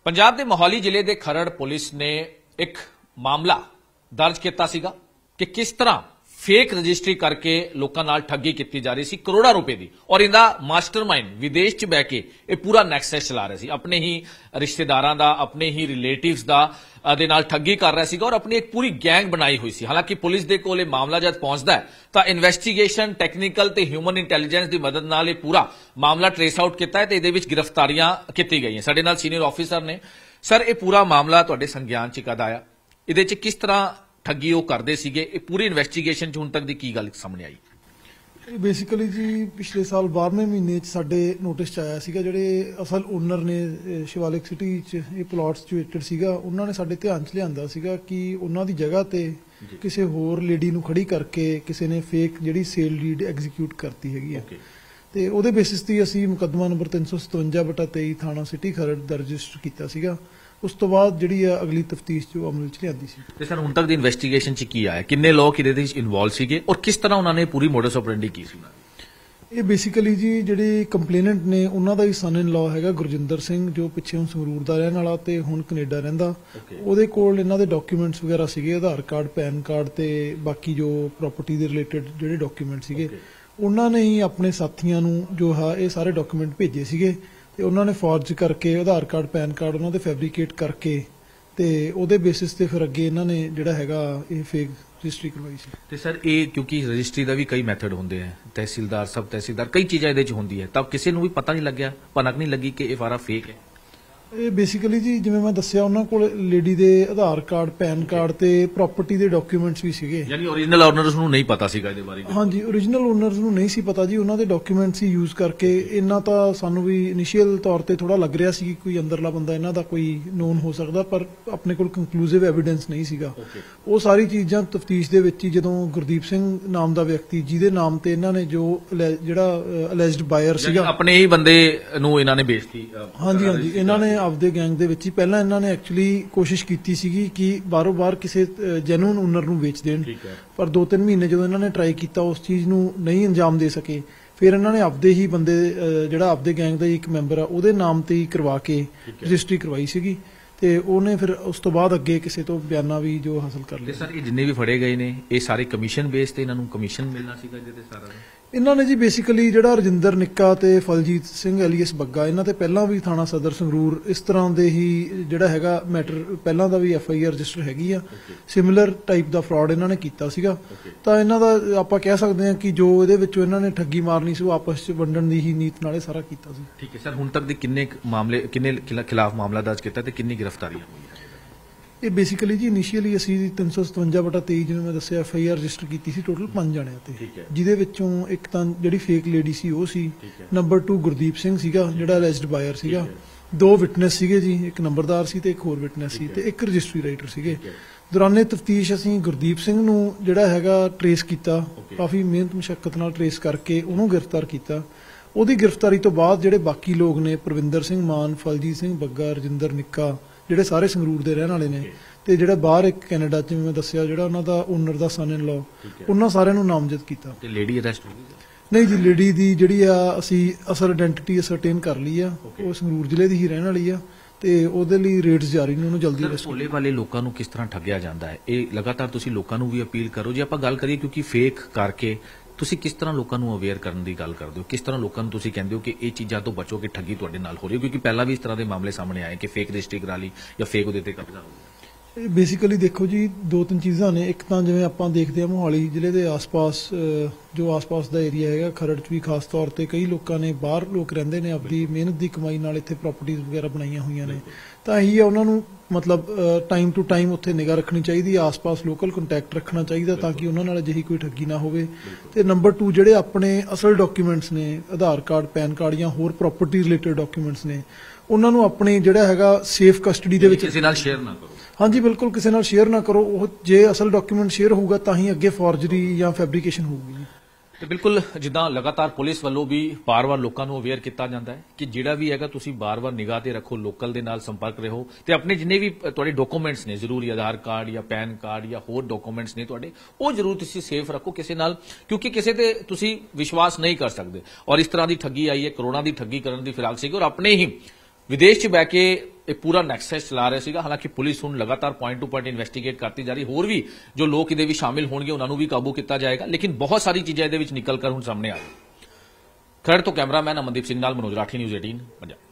पंजाब के मोहाली जिले के खरड़ पुलिस ने एक मामला दर्ज किया सीगा कि किस तरह फेक रजिस्ट्री करके लोगों नाल ठगी की जा रही सी करोड़ों रुपए की और इनका मास्टरमाइंड विदेश च बह के ये पूरा नैक्सस चला रहे सी अपने ही रिश्तेदारां दा अपने ही रिलेटिव्स दा दे नाल ठगी कर रहा सीगा और अपनी एक पूरी गैंग बनाई हुई सी। हालांकि पुलिस दे कोल मामला जब पहुंचता है तो इन्वेस्टिगेशन टैक्नीकल ते ह्यूमन इंटैलीजेंस की मदद नाल पूरा मामला ट्रेस आउट किया है तो ये गिरफ्तारियां की गई। साडे नाल सीनियर ऑफिसर ने। सर ये पूरा मामला तुहाडे संज्ञान च कद आया, इहदे च किस तरह ठगी वो करते सीगे, पूरी इन्वेस्टिगेशन हुण तक दी की गल सामने आई? बेसिकली जी पिछले साल 12वें महीने साडे नोटिस च आया सीगा जिहड़े असल ओनर ने शिवालिक सिटी च ये प्लॉट सिचुएटेड सीगा उन्होंने ने साडे ध्यान च लिआंदा सीगा कि उन्हां दी जगह ते किसी होर लेडी नूं खड़ी करके किसी ने फेक जिहड़ी सेल डीड एग्जीक्यूट करती हैगी है ते ओहदे बेसिस ते असीं मुकदमा नंबर 357/23 थाणा सिटी खरड़ दर्ज रजिस्टर कीता सीगा। उस तो बाद जिहड़ी अगली तफ्तीश जो अमल च लिआंदी सी। ते सर हुण तक दी इन्वेस्टिगेशन च की आया, किन्ने लोग इहदे विच इन्वॉल्व सीगे और किस तरह उन्होंने पूरी मोडस ऑपरेंडी की सी? ये बेसिकली जी जिहड़े कंप्लेनेंट ने उन्हां दा ही सन इन लॉ हैगा गुरजिंदर सिंह जो पिछे हुण संगरूर दा रहण वाला ते हुण कनेडा रहिंदा। ਉਹਦੇ ਕੋਲ ਇਹਨਾਂ ਦੇ ਡਾਕੂਮੈਂਟਸ ਵਗੈਰਾ ਸੀਗੇ, ਆਧਾਰ ਕਾਰਡ, ਪੈਨ ਕਾਰਡ ਤੇ ਬਾਕੀ ਜੋ ਪ੍ਰਾਪਰਟੀ ਦੇ ਰਿਲੇਟਡ ਜਿਹੜੇ ਡਾਕੂਮੈਂਟ ਸੀਗੇ ਉਹਨਾਂ ਨੇ ਹੀ ਆਪਣੇ ਸਾਥੀਆਂ ਨੂੰ ਜੋ ਹੈ ਇਹ ਸਾਰੇ ਡਾਕੂਮੈਂਟ ਭੇਜੇ ਸੀਗੇ ਤੇ ਉਹਨਾਂ ਨੇ ਫੋਰਜ ਕਰਕੇ ਆਧਾਰ ਕਾਰਡ, ਪੈਨ ਕਾਰਡ ਉਹਨਾਂ ਦੇ ਫੈਬਰੀਕੇਟ ਕਰਕੇ ਤੇ ਉਹਦੇ ਬੇਸਿਸ ਤੇ ਫਿਰ ਅੱਗੇ ਇਹਨਾਂ ਨੇ ਜਿਹੜਾ ਹੈਗਾ ਇਹ ਫੇਕ रजिस्ट्री करवाई सी। ते सर ये क्योंकि रजिस्ट्री का भी कई मैथड होंगे हैं, तहसीलदार सब तहसीलदार कई चीज़ें ये होंगी है, तब किसी को भी पता नहीं लग्या, भनक नहीं लगी कि ये सारा फेक है? ਇਹ ਬੇਸਿਕਲੀ ਜੀ ਜਿਵੇਂ ਮੈਂ ਦੱਸਿਆ ਉਹਨਾਂ ਕੋਲ ਲੇਡੀ ਦੇ ਆਧਾਰ ਕਾਰਡ, ਪੈਨ ਕਾਰਡ ਤੇ ਪ੍ਰਾਪਰਟੀ ਦੇ ਡਾਕੂਮੈਂਟਸ ਵੀ ਸੀਗੇ। ਯਾਨੀ ओरिजिनल ਓਨਰਸ ਨੂੰ ਨਹੀਂ ਪਤਾ ਸੀਗਾ ਇਹਦੇ ਬਾਰੇ? ਹਾਂਜੀ, ओरिजिनल ਓਨਰਸ ਨੂੰ ਨਹੀਂ ਸੀ ਪਤਾ ਜੀ, ਉਹਨਾਂ ਦੇ ਡਾਕੂਮੈਂਟਸ ਹੀ ਯੂਜ਼ ਕਰਕੇ ਇੰਨਾ ਤਾਂ ਸਾਨੂੰ ਵੀ ਇਨੀਸ਼ੀਅਲ ਤੌਰ ਤੇ ਥੋੜਾ ਲੱਗ ਰਿਹਾ ਸੀ ਕਿ ਕੋਈ ਅੰਦਰਲਾ ਬੰਦਾ ਇਹਨਾਂ ਦਾ ਕੋਈ ਨੋਨ ਹੋ ਸਕਦਾ, ਪਰ ਆਪਣੇ ਕੋਲ ਕੰਕਲੂਸਿਵ ਐਵੀਡੈਂਸ ਨਹੀਂ ਸੀਗਾ। ਉਹ ਸਾਰੀ ਚੀਜ਼ਾਂ ਤਫਤੀਸ਼ ਦੇ ਵਿੱਚ ਹੀ ਜਦੋਂ ਗੁਰਦੀਪ ਸਿੰਘ ਨਾਮ ਦਾ ਵਿਅਕਤੀ ਜਿਹਦੇ ਨਾਮ ਤੇ ਇਹਨਾਂ ਨੇ ਜੋ ਜਿਹੜਾ ਅਲੈਜਡ ਬਾਇਰ ਸੀਗਾ ਆਪਣੇ ਹੀ ਬੰਦੇ ਨੂੰ ਇਹਨਾਂ ਨੇ ਵੇਚਤੀ। ਹਾਂਜੀ, ਇਹਨਾਂ ਨੇ ਆਪਦੇ ਗੈਂਗ ਦੇ ਵਿੱਚ ਹੀ ਪਹਿਲਾਂ ਇਹਨਾਂ ਨੇ ਐਕਚੁਅਲੀ ਕੋਸ਼ਿਸ਼ ਕੀਤੀ ਸੀਗੀ ਕਿ ਬਾਰੋਂ ਬਾਰ ਕਿਸੇ ਜੈਨੂਨ ਓਨਰ ਨੂੰ ਵੇਚ ਦੇਣ, ਪਰ 2-3 ਮਹੀਨੇ ਜਦੋਂ ਇਹਨਾਂ ਨੇ ਟਰਾਈ ਕੀਤਾ ਉਸ ਚੀਜ਼ ਨੂੰ ਨਹੀਂ ਅੰਜਾਮ ਦੇ ਸਕੇ। ਫਿਰ ਇਹਨਾਂ ਨੇ ਆਪਦੇ ਹੀ ਬੰਦੇ ਜਿਹੜਾ ਆਪਦੇ ਗੈਂਗ ਦਾ ਇੱਕ ਮੈਂਬਰ ਆ ਉਹਦੇ ਨਾਮ ਤੇ ਹੀ ਕਰਵਾ ਕੇ ਰਜਿਸਟਰੀ ਕਰਵਾਈ ਸੀਗੀ ਤੇ ਉਹਨੇ ਫਿਰ ਉਸ ਤੋਂ ਬਾਅਦ ਅੱਗੇ ਕਿਸੇ ਤੋਂ ਬਿਆਨਾ ਵੀ ਜੋ ਹਾਸਲ ਕਰ ਲਿਆ। ਸਰ ਇਹ ਜਿੰਨੇ ਵੀ ਫੜੇ ਗਏ ਨੇ ਇਹ ਸਾਰੇ ਕਮਿਸ਼ਨ ਬੇਸ ਤੇ ਇਹਨਾਂ ਨੂੰ ਕਮਿਸ਼ਨ ਮਿਲਣਾ ਸੀਗਾ ਜਿਹਦੇ ਸਾਰਾ ਇਹਨਾਂ ਨੇ ਜੀ ਬੇਸਿਕਲੀ ਜਿਹੜਾ ਰਜਿੰਦਰ ਨਿੱਕਾ ਤੇ ਫਲਜੀਤ ਸਿੰਘ ਐਲੀਅਸ ਬੱਗਾ ਇਹਨਾਂ ਤੇ ਪਹਿਲਾਂ ਵੀ ਥਾਣਾ ਸਦਰ ਸੰਗਰੂਰ ਇਸ ਤਰ੍ਹਾਂ ਦੇ ਹੀ ਜਿਹੜਾ ਹੈਗਾ ਮੈਟਰ ਪਹਿਲਾਂ ਦਾ ਵੀ FIR ਰਜਿਸਟਰ ਹੈਗੀ ਆ, ਸਿਮਿਲਰ ਟਾਈਪ ਦਾ ਫਰਾਡ ਇਹਨਾਂ ਨੇ ਕੀਤਾ ਸੀਗਾ। ਤਾਂ ਇਹਨਾਂ ਦਾ ਆਪਾਂ ਕਹਿ ਸਕਦੇ ਹਾਂ ਕਿ ਜੋ ਇਹਦੇ ਵਿੱਚੋਂ ਇਹਨਾਂ ਨੇ ਠੱਗੀ ਮਾਰਨੀ ਸੀ ਉਹ ਆਪਸ ਚ ਵੰਡਣ ਦੀ ਹੀ ਨੀਤ ਨਾਲ ਇਹ ਸਾਰਾ ਕੀਤਾ ਸੀ। ਠੀਕ ਹੈ ਸਰ, ਹੁਣ ਤੱਕ ਦੇ ਕਿੰਨੇ ਮਾਮਲੇ ਕਿੰਨੇ ਖਿਲਾਫ ਮਾਮਲਾ ਦਰਜ ਕੀਤਾ ਤੇ ਕਿੰਨੀ ਗ੍ਰਿਫਤਾਰੀਆਂ ਹੋਈਆਂ? ਇਹ ਬੇਸਿਕਲੀ ਜੀ ਇਨੀਸ਼ੀਅਲੀ ਅਸੀਂ 357/23 ਜਿਵੇਂ ਮੈਂ ਦੱਸਿਆ FIR ਰਜਿਸਟਰ ਕੀਤੀ ਸੀ ਟੋਟਲ 5 ਜਣਿਆਂ ਤੇ, ਜਿਹਦੇ ਵਿੱਚੋਂ ਇੱਕ ਤਾਂ ਜਿਹੜੀ ਫੇਕ ਲੇਡੀ ਸੀ ਉਹ ਸੀ, ਨੰਬਰ 2 ਗੁਰਦੀਪ ਸਿੰਘ ਸੀਗਾ ਜਿਹੜਾ ਅਲੈਜਡ ਬਾਇਰ ਸੀਗਾ, 2 ਵਿਟਨੈਸ ਸੀਗੇ ਜੀ, ਇੱਕ ਨੰਬਰਦਾਰ ਸੀ ਤੇ ਇੱਕ ਹੋਰ ਵਿਟਨੈਸ ਸੀ ਤੇ ਇੱਕ ਰਜਿਸਟਰੀ ਰਾਈਟਰ ਸੀਗੇ। ਦੌਰਾਨੇ ਤਫਤੀਸ਼ ਅਸੀਂ ਗੁਰਦੀਪ ਸਿੰਘ ਨੂੰ ਜਿਹੜਾ ਹੈਗਾ ਟਰੇਸ ਕੀਤਾ, ਕਾਫੀ ਮਿਹਨਤ ਮੁਸ਼ੱਕਤ ਨਾਲ ਟਰੇਸ ਕਰਕੇ ਉਹਨੂੰ ਗ੍ਰਿਫਤਾਰ ਕੀਤਾ। ਉਹਦੀ ਗ੍ਰਿਫਤਾਰੀ ਤੋਂ ਬਾਅਦ ਜਿਹੜੇ ਬਾਕੀ ਲੋਕ ਨੇ ਪ੍ਰਵਿੰਦਰ ਸਿੰਘ ਮਾਨ, ਫਲਜੀਤ ਸਿੰਘ ਬੱਗਾ, ਰਜਿੰਦਰ ਨਿੱਕਾ ਜਿਹੜੇ ਸਾਰੇ ਸੰਗਰੂਰ ਦੇ ਰਹਿਣ ਵਾਲੇ ਨੇ ਤੇ ਜਿਹੜਾ ਬਾਹਰ ਇੱਕ ਕੈਨੇਡਾ ਚ ਮੈਂ ਦੱਸਿਆ ਜਿਹੜਾ ਉਹਨਾਂ ਦਾ ਓਨਰ ਦਾ ਸਨ ਇਨ ਲॉ, ਉਹਨਾਂ ਸਾਰਿਆਂ ਨੂੰ ਨਾਮਜ਼ਦ ਕੀਤਾ। ਤੇ ਲੇਡੀ ਅਰੈਸਟ ਹੋ ਗਈ? ਨਹੀਂ ਜੀ, ਲੇਡੀ ਦੀ ਜਿਹੜੀ ਆ ਅਸੀਂ ਅਸਲ ਆਇਡੈਂਟੀਟੀ ਅਸਰਟੇਨ ਕਰ ਲਈ ਆ, ਉਹ ਸੰਗਰੂਰ ਜ਼ਿਲ੍ਹੇ ਦੀ ਹੀ ਰਹਿਣ ਵਾਲੀ ਆ ਤੇ ਉਹਦੇ ਲਈ ਰੇਡਸ ਜਾਰੀ ਨੇ, ਉਹਨੂੰ ਜਲਦੀ ਅਰੈਸਟ। ਭੋਲੇ ਵਾਲੇ ਲੋਕਾਂ ਨੂੰ ਕਿਸ ਤਰ੍ਹਾਂ ਠੱਗਿਆ ਜਾਂਦਾ ਹੈ ਇਹ ਲਗਾਤਾਰ ਤੁਸੀਂ ਲੋਕਾਂ ਨੂੰ ਵੀ ਅਪੀਲ ਕਰੋ। ਜੇ ਆਪਾਂ ਗੱਲ ਕਰੀਏ ਕਿਉਂਕਿ ਫੇਕ ਕਰਕੇ ਤੁਸੀਂ ਕਿਸ ਤਰ੍ਹਾਂ ਲੋਕਾਂ ਨੂੰ ਅਵੇਅਰ ਕਰਨ ਦੀ ਗੱਲ ਕਰਦੇ ਹੋ, ਕਿਸ ਤਰ੍ਹਾਂ ਲੋਕਾਂ ਨੂੰ ਤੁਸੀਂ ਕਹਿੰਦੇ ਹੋ ਕਿ ਇਹ ਚੀਜ਼ਾਂ ਤੋਂ ਬਚੋ ਕਿ ਠੱਗੀ ਤੁਹਾਡੇ ਨਾਲ ਹੋ ਰਹੀ ਹੈ, ਕਿਉਂਕਿ ਪਹਿਲਾਂ ਵੀ ਇਸ ਤਰ੍ਹਾਂ ਦੇ ਮਾਮਲੇ ਸਾਹਮਣੇ ਆਏ ਕਿ ਫੇਕ ਰਜਿਸਟਰੀ ਕਰਾ ਲਈ ਜਾਂ ਫੇਕ ਉਹਦੇ ਤੇ ਕਬਜ਼ਾ ਹੋ ਗਿਆ? ਬੇਸਿਕਲੀ ਦੇਖੋ ਜੀ 2-3 ਚੀਜ਼ਾਂ ਨੇ। ਇੱਕ ਤਾਂ ਜਿਵੇਂ ਆਪਾਂ ਦੇਖਦੇ ਹਾਂ ਮੋਹਾਲੀ ਜ਼ਿਲ੍ਹੇ ਦੇ ਆਸ-ਪਾਸ ਜੋ ਆਸ-ਪਾਸ ਦਾ ਏਰੀਆ ਹੈਗਾ ਖਰੜ 'ਚ ਵੀ ਖਾਸ ਤੌਰ ਤੇ ਕਈ ਲੋਕਾਂ ਨੇ ਬਾਹਰ ਲੋਕ ਰਹਿੰਦੇ ਨੇ ਆਪਣੀ ਮਿਹਨਤ ਦੀ ਕਮਾਈ ਨਾਲ ਇੱਥੇ ਪ੍ਰਾਪਰਟੀਆਂ ਵਗੈਰਾ ਬਣਾਈਆਂ ਹੋਈਆਂ ਨੇ, ਤਾਂ ਇਹੀ ਆ ਉਹਨਾਂ ਨੂੰ ਮਤਲਬ ਟਾਈਮ ਟੂ ਟਾਈਮ ਉੱਥੇ ਨਿਗਾਹ ਰੱਖਣੀ ਚਾਹੀਦੀ, ਆਸ-ਪਾਸ ਲੋਕਲ ਕੰਟੈਕਟ ਰੱਖਣਾ ਚਾਹੀਦਾ ਤਾਂ ਕਿ ਉਹਨਾਂ ਨਾਲ ਅਜਿਹੀ ਕੋਈ ਠੱਗੀ ਨਾ ਹੋਵੇ। ਤੇ ਨੰਬਰ 2 ਜਿਹੜੇ ਆਪਣੇ ਅਸਲ ਡਾਕੂਮੈਂਟਸ ਨੇ ਆਧਾਰ ਕਾਰਡ, ਪੈਨ ਕਾਰਡ ਜਾਂ ਹੋਰ ਪ੍ਰਾਪਰਟੀ ਰਿਲੇਟਡ ਡਾਕੂਮੈਂਟਸ ਨੇ ਉਹਨਾਂ ਨੂੰ ਆਪਣੇ ਜਿਹੜਾ ਹੈਗਾ ਸੇਫ ਕਸਟਡੀ ਦੇ ਵਿੱਚ ਕਿਸੇ ਨਾਲ ਸ਼ੇਅਰ ਨਾ ਕਰੋ। ਹਾਂਜੀ ਬਿਲਕੁਲ, ਕਿਸੇ ਨਾਲ ਸ਼ੇਅਰ ਨਾ ਕਰੋ। ਉਹ ਜੇ ਅਸਲ ਡਾਕੂਮੈਂਟ ਸ਼ੇਅਰ ਹੋਊਗਾ ਤਾਂ ਹੀ ਅੱਗੇ ਫੋਰਜਰੀ ਜਾਂ ਫੈਬਰੀਕੇਸ਼ਨ ਹੋਊਗੀ। ਤੇ ਬਿਲਕੁਲ ਜਿੱਦਾਂ ਲਗਾਤਾਰ ਪੁਲਿਸ ਵੱਲੋਂ ਵੀ ਬਾਰ-ਬਾਰ ਲੋਕਾਂ ਨੂੰ ਅਵੇਅਰ ਕੀਤਾ ਜਾਂਦਾ ਹੈ ਕਿ ਜਿਹੜਾ ਵੀ ਹੈਗਾ ਤੁਸੀਂ ਬਾਰ-ਬਾਰ ਨਿਗਾਹ ਤੇ ਰੱਖੋ, ਲੋਕਲ ਦੇ ਨਾਲ ਸੰਪਰਕ ਰਹੋ ਤੇ ਆਪਣੇ ਜਿੰਨੇ ਵੀ ਤੁਹਾਡੇ ਡਾਕੂਮੈਂਟਸ ਨੇ ਜ਼ਰੂਰੀ ਆਧਾਰ ਕਾਰਡ ਜਾਂ ਪੈਨ ਕਾਰਡ ਜਾਂ ਹੋਰ ਡਾਕੂਮੈਂਟਸ ਨੇ ਤੁਹਾਡੇ ਉਹ ਜ਼ਰੂਰ ਤੁਸੀਂ ਸੇਫ ਰੱਖੋ ਕਿਸੇ ਨਾਲ, ਕਿਉਂਕਿ ਕਿਸੇ ਤੇ ਤੁਸੀਂ ਵਿਸ਼ਵਾਸ ਨਹੀਂ ਕਰ ਸਕਦੇ। ਔਰ ਇਸ ਤਰ੍ਹਾਂ ਦੀ ਠੱਗੀ ਆਈ ਹੈ, ਕਰੋੜਾਂ ਦੀ ਠੱਗੀ ਕਰਨ ਦੀ ਫਿਰਾਕ ਸੀਗੀ ਔਰ ਆਪਣੇ ਹੀ ਵਿਦੇਸ਼ 'ਚ ਬਹਿ ਕੇ ਇਹ ਪੂਰਾ ਨੈਕਸਸ ਚਲਾ ਰਿਹਾ ਸੀਗਾ। ਹਾਲਾਂਕਿ ਪੁਲਿਸ ਹੁਣ ਲਗਾਤਾਰ ਪੁਆਇੰਟ ਟੂ ਪੁਆਇੰਟ ਇਨਵੈਸਟੀਗੇਟ ਕਰਤੀ ਜਾ ਰਹੀ, ਹੋਰ ਵੀ ਜੋ ਲੋਕ ਇਹਦੇ ਵਿੱਚ ਸ਼ਾਮਿਲ ਹੋਣਗੇ ਉਹਨਾਂ ਨੂੰ ਵੀ ਕਾਬੂ ਕੀਤਾ ਜਾਏਗਾ, ਲੇਕਿਨ ਬਹੁਤ ਸਾਰੀ ਚੀਜ਼ਾਂ ਇਹਦੇ ਵਿੱਚ ਨਿਕਲ ਕਰ ਹੁਣ ਸਾਹਮਣੇ ਆ ਰਹੀਆਂ। ਖਰੜ ਤੋਂ ਕੈਮਰਾਮੈਨ ਅਮਨਦੀਪ ਸਿੰਘ ਨਾਲ ਮਨੋਜ ਰਾਠੀ, ਨਿਊਜ਼ 18 ਪੰਜਾਬ।